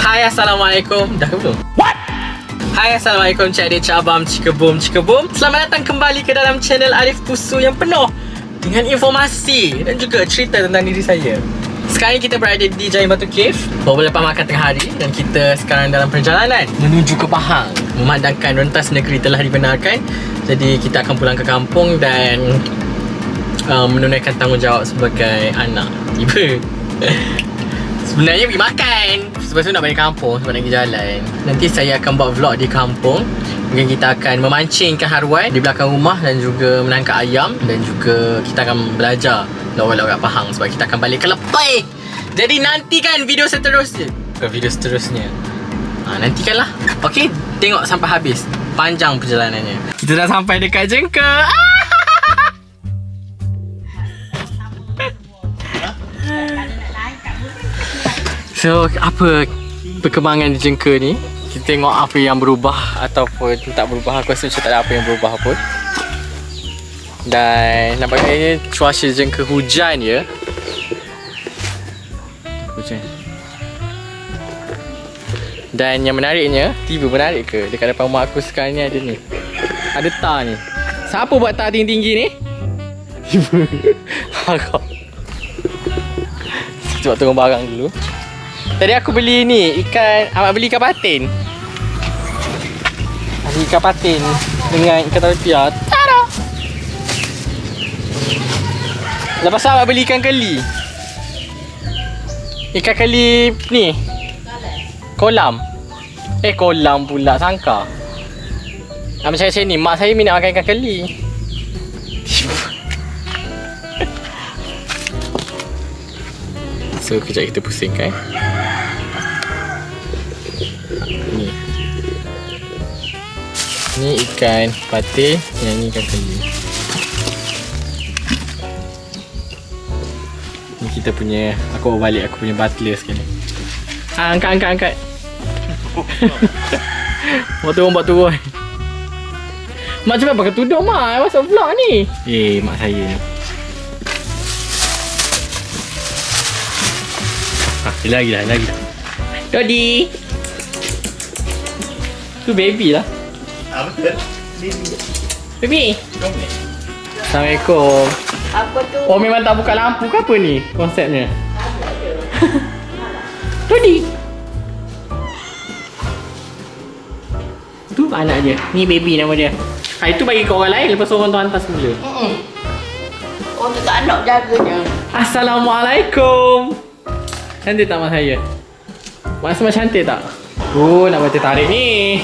Hai, Assalamualaikum. Dah ke belum? What? Hai, Assalamualaikum cik adik, cik abang, cikebum. Selamat datang kembali ke dalam channel Arif Pusu yang penuh dengan informasi dan juga cerita tentang diri saya. Sekarang kita berada di Giant Batu Cave, baru lepas makan tengah hari, dan kita sekarang dalam perjalanan menuju ke Pahang. Memandangkan rentas negeri telah dibenarkan, jadi kita akan pulang ke kampung dan menunaikan tanggungjawab sebagai anak. Tiba sebenarnya pergi makan, sebab tu nak balik kampung sebab nak pergi jalan. Nanti saya akan buat vlog di kampung. Mungkin kita akan memancing ikan haruan di belakang rumah dan juga menangkap ayam. Dan juga kita akan belajar lawan-lawan Pahang sebab kita akan balik ke Lepai. Jadi nantikan video seterusnya. Bukan video seterusnya, nantikanlah. Okey, tengok sampai habis. Panjang perjalanannya. Kita dah sampai dekat Jengka. So, apa perkembangan di Jengka ni? Kita tengok apa yang berubah ataupun tak berubah. Aku rasa macam tak ada apa yang berubah pun. Dan nampaknya cuaca Jengka hujan ya. Hujan. Dan yang menariknya, tiba menarik ke? Dekat depan rumah aku sekarang ni ada ni. Ada tar ni. Siapa buat tar tinggi-tinggi ni? Tiba. Harap. Cuba turun barang dulu. Tadi aku beli ni, beli ikan patin. Ada ikan patin dengan ikan talapia. Tada! Lepas tu abang beli ikan keli. Ikan keli ni. Kolam. Kolam pula, sangka. Macam ni, mak saya minat makan ikan keli. So, kejap kita pusingkan. Ni ikan patin, yang ni ikan keli. Ni kita punya, aku bawa balik aku punya butler sekali. Angkat. Buat turun. Mak cepat pakai tudung mak, masuk vlog ni. Mak saya ni. Lagi dah. Dodi. Tu baby lah. Betul. Baby. Assalamualaikum. Apa tu? Oh, memang tak buka lampu ke apa ni konsepnya? Dodi. Tu anak dia. Ni baby nama dia. Itu bagi ke orang lain, lepas orang tu hantar semula. Oh, tu tak nak jaganya. Assalamualaikum. Cantik tak mak saya? Mak semua cantik tak? Oh, nak baca tarik ni.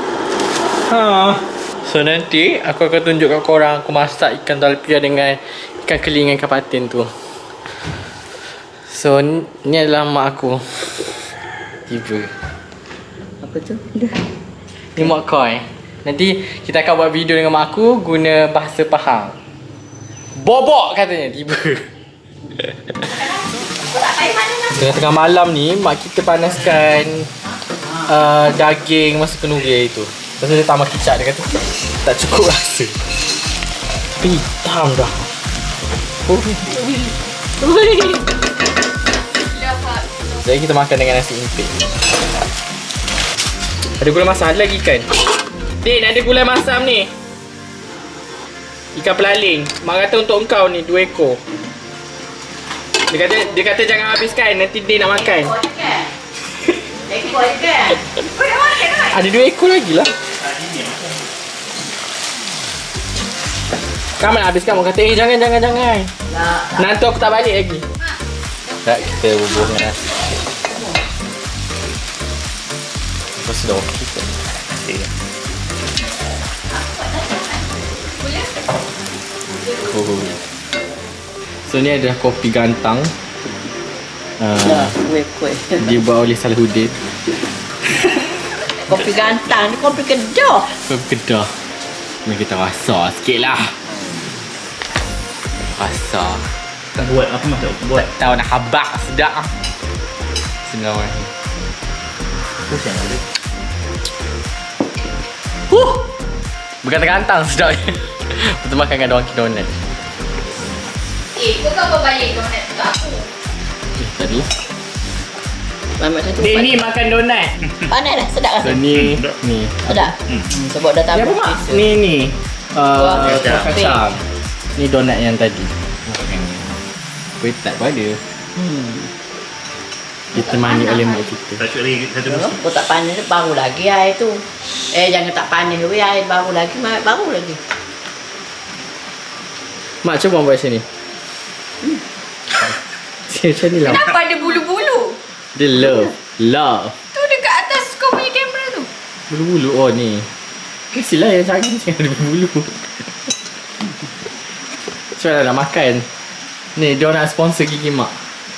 So nanti aku akan tunjuk kat korang aku masak ikan talapia dengan ikan keli dengan ikan patin tu. So ni adalah mak aku. Tiba. Apa tu? Dah. Ni mak kau Nanti kita akan buat video dengan mak aku guna bahasa Pahang. Bobok katanya. Tiba. Tengah-tengah malam ni mak kita panaskan daging masuk ke nuri itu. Lepas tu dia tambah kicap, dia kata tak cukup rasa. Tapi hitam dah. Jadi kita makan dengan nasi impit. Ada gulai masam, ada lagi ikan. Din, ada gulai masam ni. Ikan pelaling. Mak kata untuk engkau ni 2 ekor. Dia kata jangan habiskan, nanti dia nak makan. Ekor ikan. Ada 2 ekor lagi lah. Kamu nak habiskan, mak kata jangan. Nanti aku tak balik lagi. Tak, kita bubuh dengan nasi. Lepas tu dah okey ke? So ni adalah kopi gantang. Kuih. Dibuat oleh Salahuddin. Kopi gantang ni kopi Kedah. Kopi Kedah. Ni kita rasa sikit lah. Rasa. Tak buat apa maksud buat? Tak tahu nak habak sedap. Senang ni. Pusing ada. Bergantang-gantang sedap ni. Betul makan dengan Dunkin Donut. Kau apa balik donat tu aku? Tadi Mamat satu. Dia ni makan donat. Panas dah, sedap So rasa. ni. Sedap. Sebab dah Dia apa tabur mak? cheese. Ni. Kuah Kacang. Ni donat yang tadi. Kuih tak pun ada. Ditemani oleh mak kita. Tak cukup lagi satu musim. Kau tak panas baru lagi air tu. Jangan tak panas weh, air baru lagi, baru lagi. Mak cuba buat macam ni. Macam ni lah. Kenapa ada bulu-bulu? Dia love. Tu dekat atas kau punya kamera tu. Bulu-bulu. Oh ni. Kasihlah yang cari jangan ada bulu. Macam nak makan. Ni dia nak sponsor gigi mak.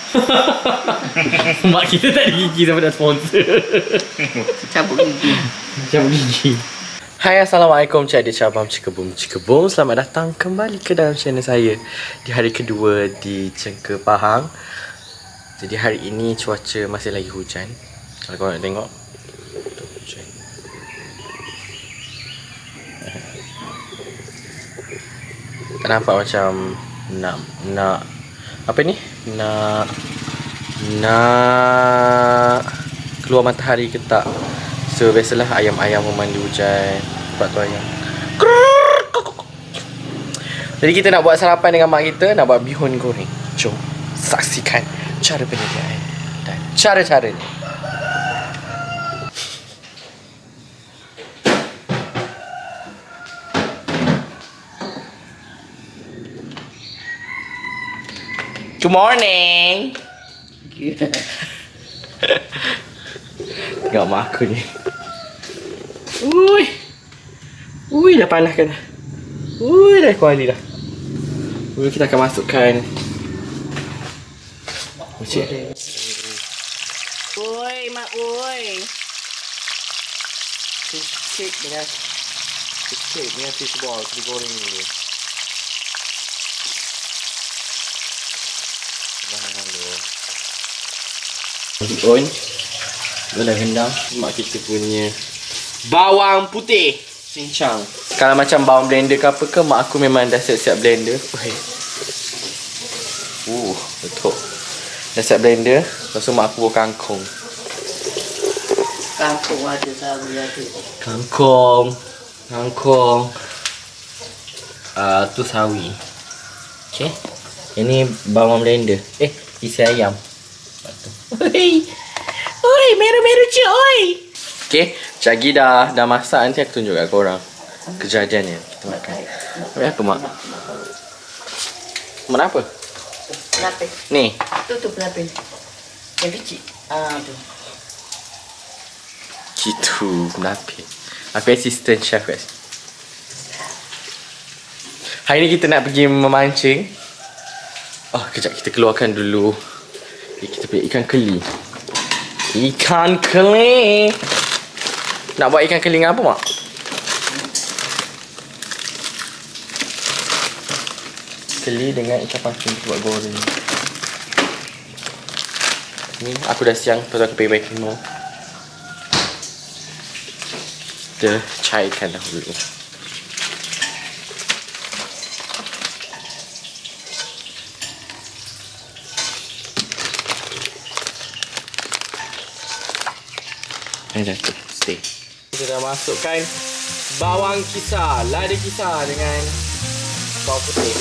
Mak kita tak ada gigi sampai nak sponsor. Cabut gigi. Cabut gigi. Hai, Assalamualaikum Cik Abam Cikebum. Selamat datang kembali ke dalam channel saya di hari kedua di Cengkeh Pahang. Jadi hari ini cuaca masih lagi hujan. Kalau korang nak tengok, hujan. Tak nampak macam nak apa ni? Nak keluar matahari ke tak. So biasalah ayam-ayam memandu hujan. Sebab tu ayam. Jadi kita nak buat sarapan dengan mak kita. Nak buat bihun goreng. Jom saksikan cara penyediaan dan cara-caranya. Good morning. Tengok mak aku ni. Ui dah panaskan dah. Ui dah kuali dah. Ui kita akan masukkan Cik. Oi, mak oi. Cik dengan fish ball kita goreng dulu. On. Dia dah rendam mak kita punya bawang putih cincang. Kalau macam bawang blender ke apa ke, mak aku memang dah siap-siap blender. Betul. Dah siap blender. Lepas tu mak aku buat kangkung. Kangkung ada, sawi ada. Kangkung. Tu sawi. Okay. Ini bawang blender. Isi ayam. Oi, meru-meru je, oi. Okay, Cagi dah masak. Nanti aku tunjuk kat korang kejadiannya. Kita makan. Habis apa mak? Mak apa? Kenapa? Ni. Tu kenapa? Yang kecil. Tu. Gitu, kenapa? Aku assistant chef guys. Hari ni kita nak pergi memancing. Kejap kita keluarkan dulu. Kita punya ikan keli. Nak buat ikan keli dengan apa mak? Keli dengan ikan pancing buat goreng. Ni aku dah siang. Lepas tu aku pergi baking more. Kita cairkan dahulu. Stay. Kita dah masukkan bawang kisar, lada kisar dengan bawang putih.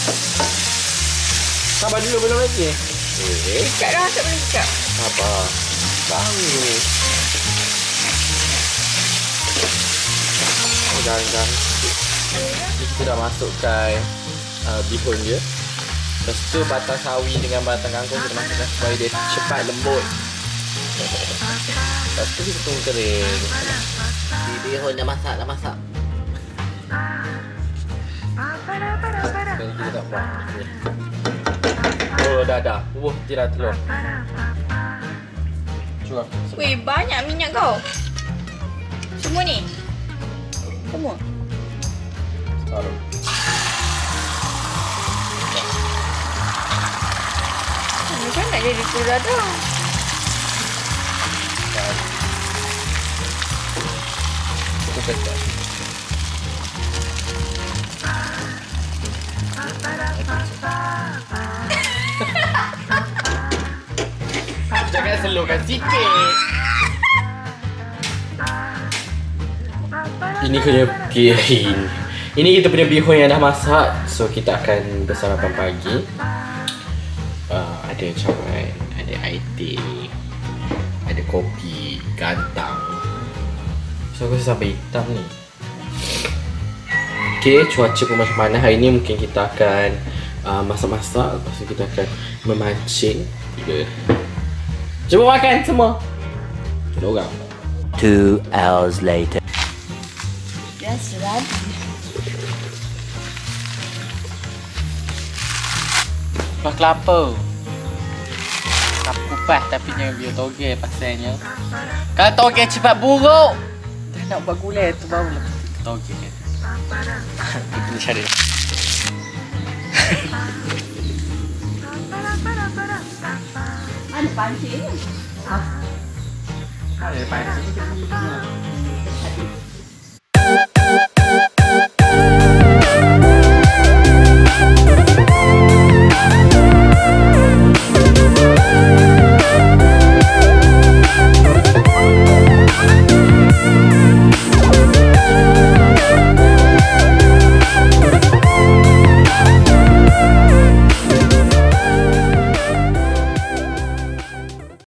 Sabar dulu, belum lagi. Cakap dah, tak boleh cakap. Sabar. Baru ni. Jangan. Kita dah masukkan bihun dia. Lepas tu batang sawi dengan batang kangkung kita masukkan supaya dia cepat lembut. Lepas tu kita tunggu kering. Bihun dah masak. Sekarang kita tak buat. Dah. Dia dah telur. Cuba. Weh, banyak minyak kau. Semua ni. Semua. Taruh. Macam nak jadi turut dah. Itu kecap. Jangan telurkan sikit. Ini kena piring. Ini kita punya bihun yang dah masak. So kita akan bersarapan pagi. Ada cawan, ada air teh, ada kopi, gantang. So aku rasa sampai hitam ni. Okay, cuaca pun macam mana. Hari ni mungkin kita akan masak-masak. Lepas tu kita akan memancing. Jom makan semua. Kita orang. 2 hours later. Biasa lah. Kupas kelapa. Kelapa kupas tapi jangan biar togel pasalnya. Kalau togel cepat buruk. Dah nak buat gulai tu baru lepas tu togel. Kita kena cari. Mana pancing ni? Ada pancing kita ni.